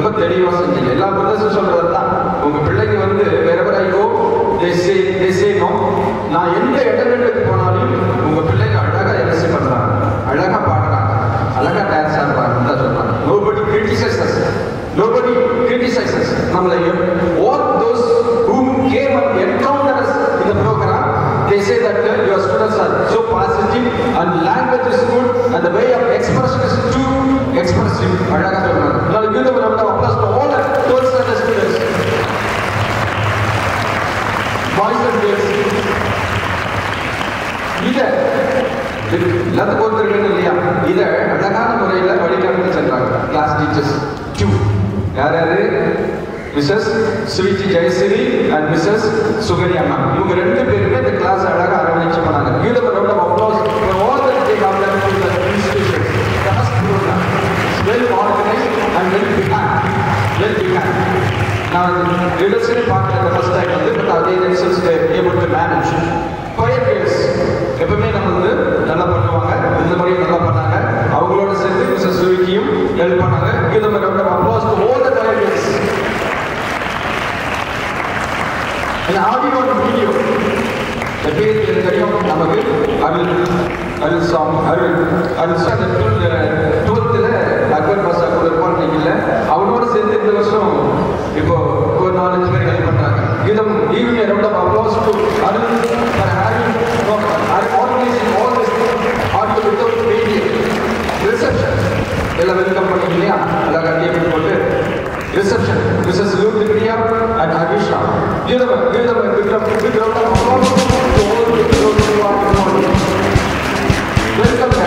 ரொம்ப தெளிவாக செஞ்சீங்க. எல்லா பிரதர்ஸும் சொல்றது தான், உங்க பிள்ளைக்கு வந்து wherever I go they say no. நான் எந்த இடங்களுக்கு போனாலும் உங்க பிள்ளைங்க அழகா எல்எஸ்சி பண்றாங்க, அழகா பாடுறாங்க, அழகா டான்ஸ் ஆடுறாங்க தான் சொல்றாங்க. Nobody criticizes. Nobody criticizes. நம்மளை all those who came and encountered us in the program, they say that your students are so positive and language is good and the way of expression is too expressive. அழகா சொல்றாங்க. Now give them a round of applause to all the 12th standard students. Boys and girls. இதை எல்லாத்துக்கும் ஒருத்தருக்கு இல்லையா, இதை அழகான முறையில் வழிகாட்டி சென்றாங்க கிளாஸ் டீச்சர்ஸ் 2. யார் யாரு? Mrs Sweety Jayasree and Mrs சுகரி அம்மா. இவங்க 2 பேருமே இந்த கிளாஸ் அழகாக அரவணைச்சு பண்ணாங்க. Give them a round of applause for all that they have done to the institution. The first program is well organized and well planned. Well planned. நான் ரிடல்ஸனே பார்க்கல the first time வந்து, but they themselves were able to manage. Choir girls எப்பவுமே நம்ம வந்து நல்லா பண்ணுவாங்க, இந்த முறையும் நல்லா பண்ணாங்க. அவங்களோட சேர்ந்து மிஸ்ஸஸ் ஸ்வீட்டியும் ஹெல்ப் பண்ணாங்க. Give them a round of applause to all the choir girls. இந்த ஆடியோ and வீடியோ பேர் எனக்கு தெரியும், நமக்கு அருள் சாமி டுவெல்த்தில் அக்பர் பாஷா கூட இருப்பான்னு இல்லை, அவனோட சேர்ந்து இந்த வருஷம் இப்போ ஒரு 4-5 பேர் ஹெல்ப் பண்ணுறாங்க. இதம் evening round of applause to Arul for having organising all this audio without media reception எல்லாம் வெல்கம் பண்ணீங்க இல்லையா, அழகாக டேபிள் போட்டு ரிசப்ஷன் மிஸ்ஸஸ் லூத் Priya and Abisha. Give them a big round of applause to all the those who are involved. Welcome.